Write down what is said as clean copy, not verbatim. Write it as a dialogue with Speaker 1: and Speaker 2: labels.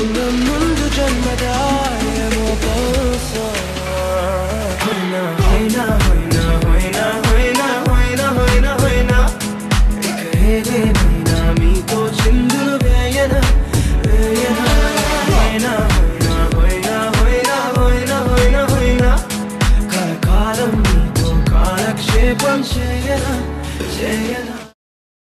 Speaker 1: ముందు జన్మదాయేమో బహుశా హోయినా హోయినా హోయినా హోయినా హోయినా హోయినా హోయినా హోయినా ఇక ఏదేమైనా మీతో చిందులు వేయనా వేయనా హోయినా హోయినా హోయినా హోయినా హోయినా హోయినా హోయినా కలకాలం మీతో కాలక్షేపం చేయనా చేయనా